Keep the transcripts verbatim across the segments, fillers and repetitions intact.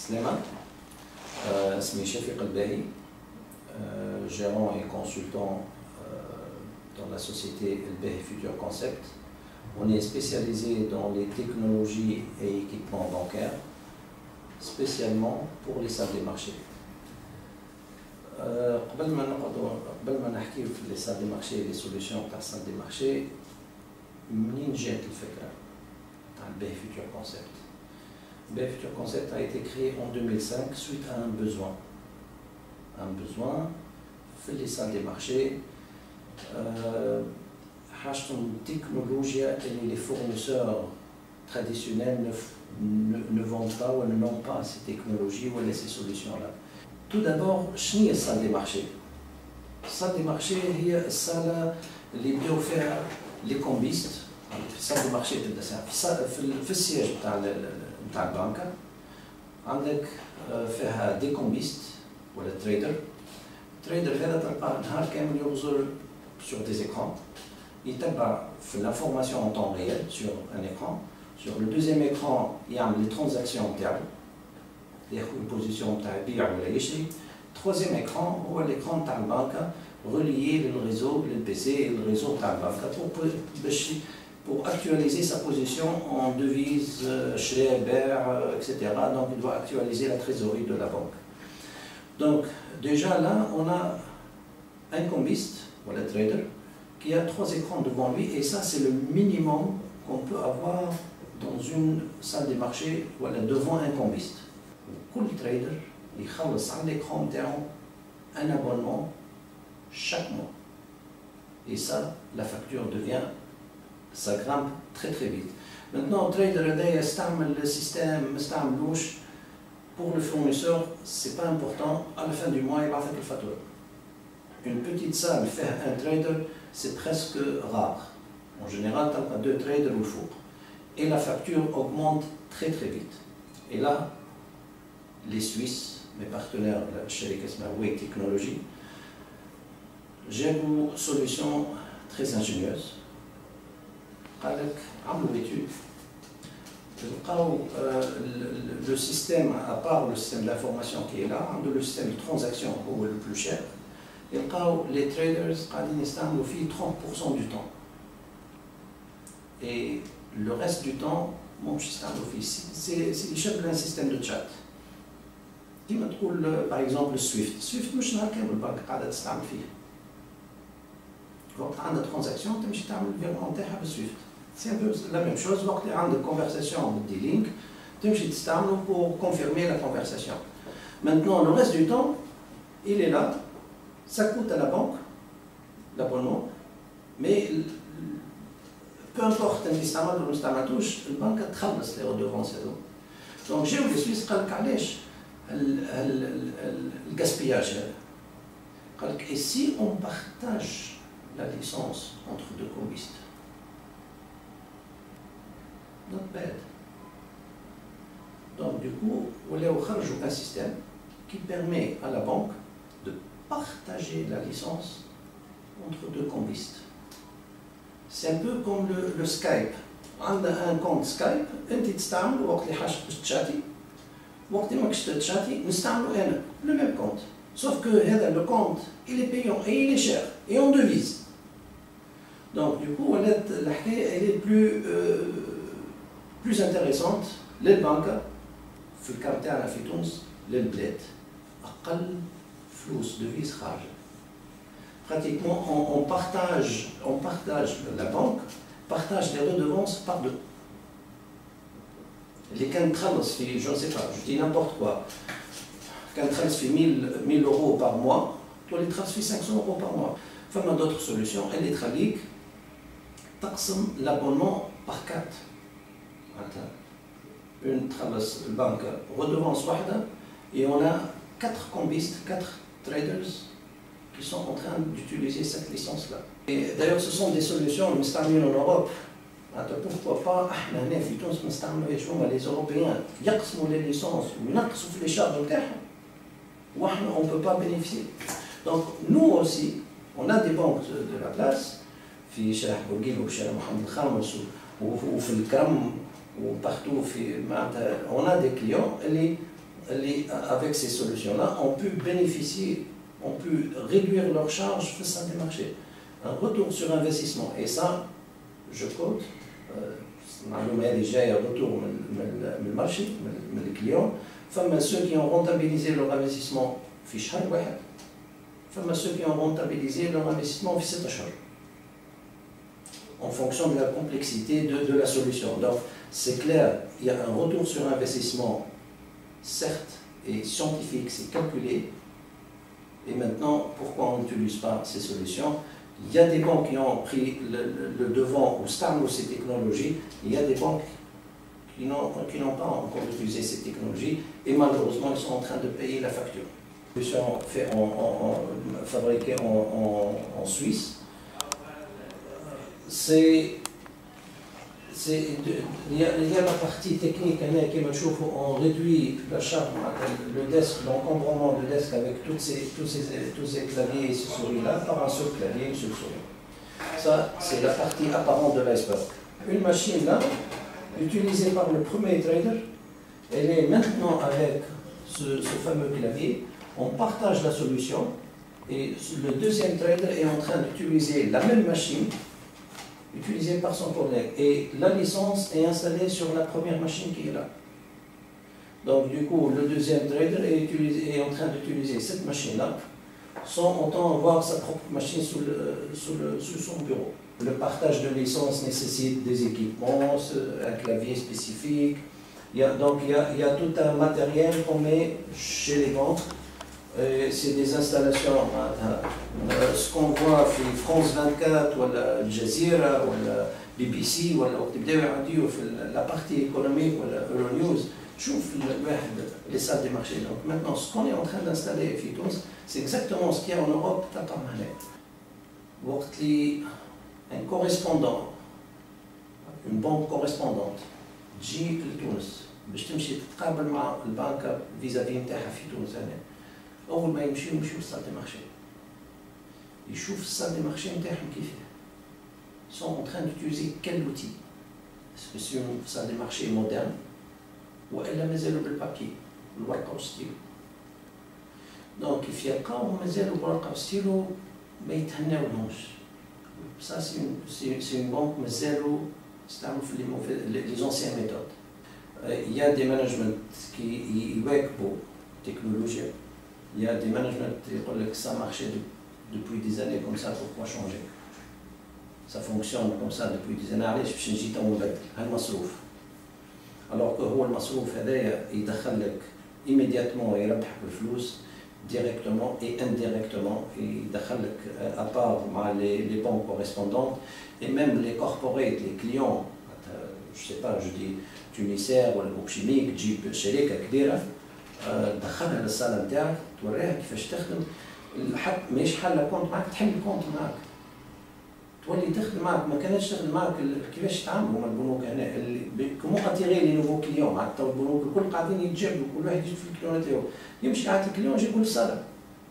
Slema, اسمي شفيق الباهي, gérant et consultant dans la société Elbehi Future Concept. On est spécialisé dans les technologies et équipements bancaires, spécialement pour les salles des marchés. قبل ما نقعدوا قبل ما نحكيو في لي سال دي مارشي لي سوليسيون تاع السال دي مارشي, منين جات الفكره تاع الباهي فيوتشر كونسيبت؟ الباهي فيوتشر كونسيبت a été créé en deux mille cinq suite à un besoin un besoin في لي سال دي مارشي. حاجتهم تكنولوجيا اللي les fournisseurs traditionnels ne, ne, ne vendent pas ou ne n'ont pas ces technologies ou ces solutions là. Tout d'abord, شنو هي الصالة دي مارشي؟ الصالة دي مارشي هي الصالة اللي يبداو فيها لي كومبيست. في الصالة دي مارشي تبدا ساعة في, في السياج نتاع نتاع البنكة عندك فيها دي كومبيست ولا تريدر. التريدر هذا تلقاه نهار كامل يبزر sur des écrans. يتبع في l'information en temps réel sur un écran. Sur le deuxième écran, il y a les transactions نتاعو. ياخذ البوزيسيون تاع يبيع ولا يشري. troisième écran هو l'écran تاع البنكة relié للريزو للبي سي للريزو تاع البنكة pour باش pour actualiser sa position en devise شراء بيع et cetera. Donc il doit actualiser la trésorerie de la banque. Donc déjà là on a un combiste ou le trader qui a trois écrans devant lui, et ça c'est le minimum qu'on peut avoir dans une salle des marchés voilà, devant un combiste. Tout trader il خلص على l'écran نتاعو un abonnement chaque mois, et ça la facture devient ça grimpe très très vite. Maintenant le trader هذا يستعمل le système ما يستعملوش. Pour le fournisseur c'est pas important, à la fin du mois il va faire le facture. Une petite salle faire un trader c'est presque rare. En général tu as deux traders au four et la facture augmente très très vite. Et là les Suisses, mes partenaires de la Sherika Wake Technology, j'ai une solution très ingénieuse. عملوا étude. Le système, à part le système d'information qui est là, le système de transaction est le plus cher. Les traders ont trente pour cent du temps. Et le reste du temps, c'est un système de chat. كيما تقول par exemple سويفت. سويفت مش نهار كامل البنك قاعدة تستعمل فيه. وقت عندها ترانزاكسيون تمشي تعمل الفيرمون تاعها بسويفت. سي ان بو لا ميم شوز. وقت اللي عندك كونفرساسيون بالدي لينك تمشي تستعمله pour confirmer la conversation. Maintenant le reste du temps il est là, ça coûte à la banque l'abonnement, mais peu importe اللي استعمل ولا ما استعملتوش البنك تخلص لي ريدوفونس هذو. دونك جاو لي سويس قال لك علاش le gaspillage. Et si on partage la licence entre deux combistes, not bad. Donc du coup, on a un système qui permet à la banque de partager la licence entre deux combistes. C'est un peu comme le, le Skype. On a un compte Skype, un petit stand où on a chatté. وقت ما كنت تشاتي نستعملو انا لو ميم كونت, sauf que هذا لو كونت il est payant et il est cher et en devise. Donc du coup ولات الحكايه elle est plus euh, plus intéressante للبنكه في الكارت تاعنا في تونس للبلاد. اقل فلوس devise خارجه. Pratiquement on, on partage on partage la banque partage les redevances par deux. اللي كان تخلص في جو سي با جو دي نيمبورت كوا كان تخلص في mille euros par mois تولي تخلص في cinq cents euros par mois. فما d'autres solutions اللي تخليك تقسم l'abonnement par quatre. معناتها une تخلص البنكة redevance واحدة et on a quatre combistes, quatre traders qui sont en train d'utiliser cette licence là. Et d'ailleurs ce sont des solutions مستعملين en Europe. Pourquoi pas احنا هنا في تونس نستعملوا ايش هما لي اوروبيان يقسموا لي ليسونس وينقصوا في لي شارج نتاعهم واحنا on peut pas bénéficier. Donc nous aussi on a des banques de la place في شارع بورقيبه وشارع محمد الخامس وفي الكرم وبارتو في معناتها on a des clients اللي les, avec ces solutions-là, ont pu bénéficier, ont pu réduire leurs charges face à des marchés. Un retour sur investissement. Et ça, je compte, معلومة هذه جاية retour من المارشي من الكليون. فما ceux qui ont rentabilisé leur investissement في شهر واحد. فما ceux qui ont rentabilisé leur investissement في ست أشهر. En fonction de la complexité de, de la solution. Donc, c'est clair, il y a un retour sur investissement, certes, et scientifique, c'est calculé. Et maintenant, pourquoi on n'utilise pas ces solutions? Il y a des banques qui ont pris le, le, le devant ou startent ces technologies. Il y a des banques qui n'ont qui n'ont pas encore utilisé ces technologies et malheureusement, ils sont en train de payer la facture. Les solutions fait en, en, en, fabriquées en, en, en Suisse. C'est, c'est, il, y a, il y a la partie technique, on réduit la charge, le desk, l'encombrement de desk avec tous ces, tous ces, tous ces claviers et ces souris-là par un seul clavier et une seule souris. Ça, c'est la partie apparente de l'iceberg. Une machine là, utilisée par le premier trader, elle est maintenant avec ce, ce fameux clavier, on partage la solution et le deuxième trader est en train d'utiliser la même machine utilisé par son collègue et la licence est installée sur la première machine qui est là. Donc du coup, le deuxième trader est, utilisé, est en train d'utiliser cette machine-là sans autant avoir sa propre machine sous, le, sous, le, sous son bureau. Le partage de licence nécessite des équipements, un clavier spécifique. Il y a, donc il y, a, il y a tout un matériel qu'on met chez les banques. C'est des installations, euh, ce qu'on voit في France vingt-quatre ولا الجزيرة ولا بي بي سي ولا وقت بداو يعديو في la partie économique ولا Euronews تشوف الواحد les salles des marchés. Donc maintenant ce qu'on est en train d'installer في تونس c'est exactement ce qu'il y a en Europe تقع هنا. وقت اللي un correspondant, une banque correspondante تجي لتونس باش تمشي تتقابل مع البنكة vis-à-vis نتاعها في تونس هنا. أول ما يمشيو يمشيو للصال دي مارشي يشوف الصال دي مارشي نتاعهم كيفاه. Ils sont en train d'utiliser quel outil? Est-ce que c'est une salle des marchés moderne وإلا مازالوا بالبابي بالورقة والستيلو؟ دونك كيف يلقاو مازالوا بالورقة والستيلو ما يتهناولهمش. Ça c'est une c'est une banque مازالوا يستعملوا في les anciennes méthodes. Il y a des managements qui يواكبوا التكنولوجيا. Il y a des managements qui disent que ça marchait depuis des années comme ça, pourquoi changer? Ça fonctionne comme ça depuis des années. علاش باش نجي تو نبدل هالمصروف؟ alors que هو المصروف هذايا يدخل لك immédiatement يربحك الفلوس directement et indirectement يدخل لك à part مع les, les banques correspondantes et même les corporates, les clients, je sais pas, je dis Tunisair ولا بوكشيميك تجيب شركة كبيرة دخلها للصالة نتاعك توريها كيفاش تخدم الحق ماهيش حالة كونت معك تحل الكونت معك تولي تخدم معك ما كانتش تخدم معك كيفاش يتعاملوا مع البنوك هنا كومون اتيغي لي نوفو كليون مع تو البنوك الكل قاعدين يتجابلوا كل واحد يجيب في الكليون تاعو يمشي عاد الكليون يجيبوا للصالة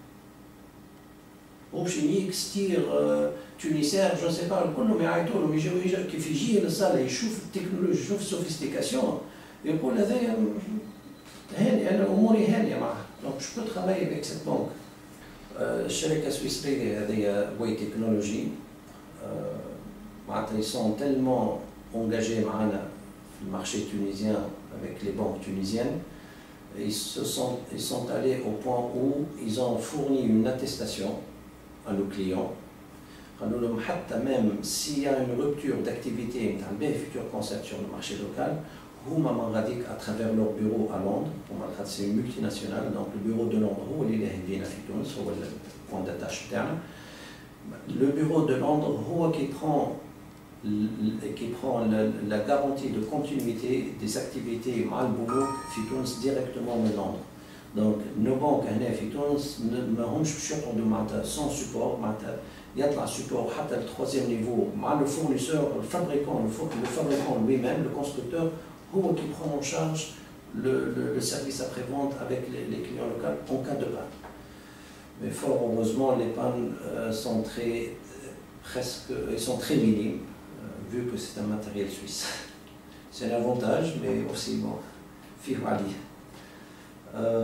اوبشيميك ستير تونيسير جو سي با كلهم يعيطوا لهم يجيو كيف يجي للصالة يشوف التكنولوجيا يشوف السوفيستيكاسيون يقول هذايا هاني انا اموري هانيه معها دونك جو بو ترافاي افيك سيت بانك. الشركه السويسريه هذه واي تكنولوجي معناتها ils sont tellement engagés معنا في المارشي tunisien avec les banques tunisiennes. Ils se sont ils sont allés au point où ils ont fourni une attestation à nos clients. قالوا لهم حتى même s'il y a une rupture d'activité نتاع البيع futur concept sur le marché local هما من غاديك à travers leur bureau à Londres. C'est une multinationale, donc le bureau de Londres هو اللي له يدينا في تونس هو البوان داتاش بتاعنا. Le bureau de Londres هو qui prend qui prend la, la garantie de continuité des activités مع البنوك في تونس directement من Londres. Donc nos banques هنا في تونس ما همش باش يقعدوا معناتها sans support معناتها يطلع support حتى le troisième niveau مع le fournisseur, le fabricant, le fabricant lui-même, le constructeur هو qui prend en charge le, le, le service après-vente avec les, les clients locaux en cas de panne. Mais fort heureusement, les pannes euh, sont très, euh, presque, ils sont très minimes, euh, vu que c'est un matériel suisse. C'est un avantage, mais aussi bon, fih ali.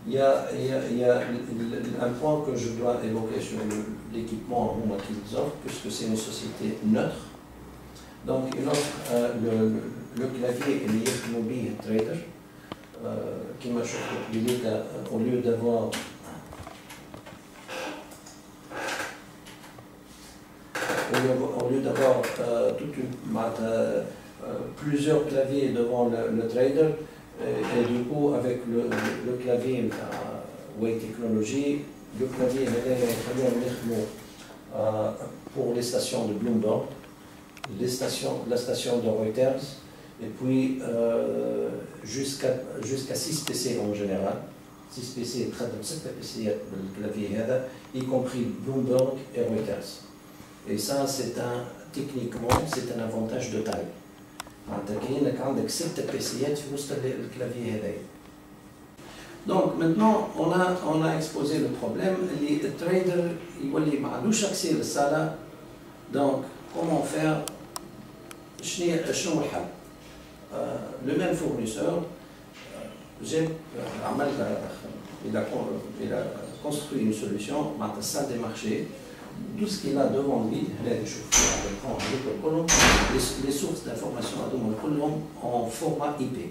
il y a, il y a, il y a un point que je dois évoquer sur l'équipement qu'ils offrent, puisque c'est une société neutre. Donc, il offre euh, le, le, le clavier et le mobile trader, euh, qui m'a choqué. Au lieu d'avoir au lieu d'avoir euh, toute une, euh, plusieurs claviers devant le, le trader, et, et du coup avec le, le, le clavier euh, Way Technology, le clavier euh, pour les stations de Bloomberg, les stations, la station de Reuters, et puis euh, jusqu'à jusqu'à six P C en général. six P C, très P C, le clavier, y compris Bloomberg et Reuters. Et ça, c'est un, techniquement, c'est un avantage de taille. Donc maintenant, on a, on a exposé le problème. Les traders, ils n'ont pas accès à la salle. Donc, comment faire? Le même fournisseur, j'ai, il a, il a construit une solution, la salle des marchés. Tout ce qu'il a devant lui, les, les sources d'informations en format I P.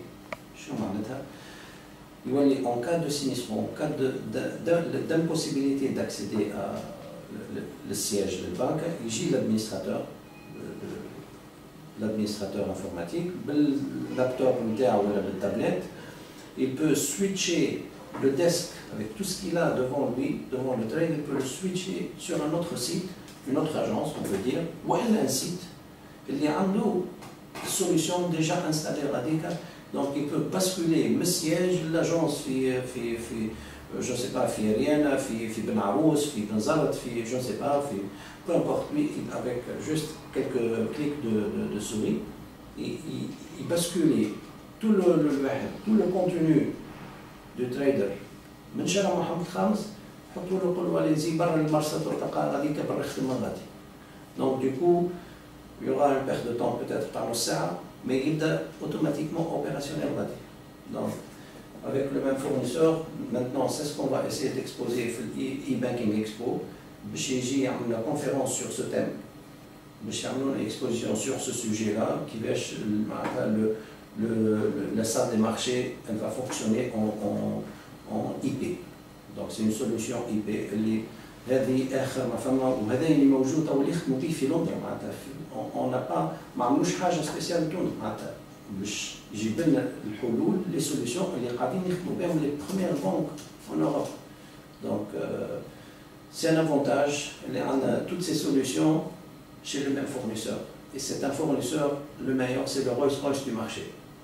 En cas de sinistre, en cas d'impossibilité d'accéder à le, le siège de la banque, il y a l'administrateur, l'administrateur informatique, le laptop ou la tablette, il peut switcher le desk avec tout ce qu'il a devant lui, devant le trader, il peut le switcher sur un autre site, une autre agence, on peut dire, ou un site. Il y a une solution déjà installée à Radika, donc il peut basculer le siège, l'agence, je ne sais pas, Riena, Ben Arous, Ben Zarat, je ne sais pas, peu importe, lui, avec juste quelques clics de, de, de souris, il, il, il bascule tout le, le, tout le contenu du trader. من شارع محمد الخامس حطوا له قولوا allez-y برا المرصد والتقى غاديك برا الخدمه غادي. Donc du coup, il y aura une perte de temps peut-être par نص ساعه, mais il est automatiquement opérationnel غادي. Donc avec le même fournisseur, maintenant c'est ce qu'on va essayer d'exposer في e-banking expo. باش يجي يعمل la conférence sur ce thème. باش يعملوا une exposition sur ce sujet-là qui باش le Le, la salle des marchés, elle va fonctionner en, en, en I P. Donc c'est une solution I P. اللي هذه آخر ما فما وهذا اللي موجود أو اللي يخدموا به في لندن معناتها on n'a pas ما عملوش حاجة سبيسيال تونس معناتها باش يجيب لنا الحلول les solutions اللي قاعدين يخدموا بهم les premières banques en Europe. Donc euh, c'est un avantage. On a toutes ces solutions chez le même fournisseur. Et c'est un fournisseur, le meilleur, c'est le Rolls-Royce du marché.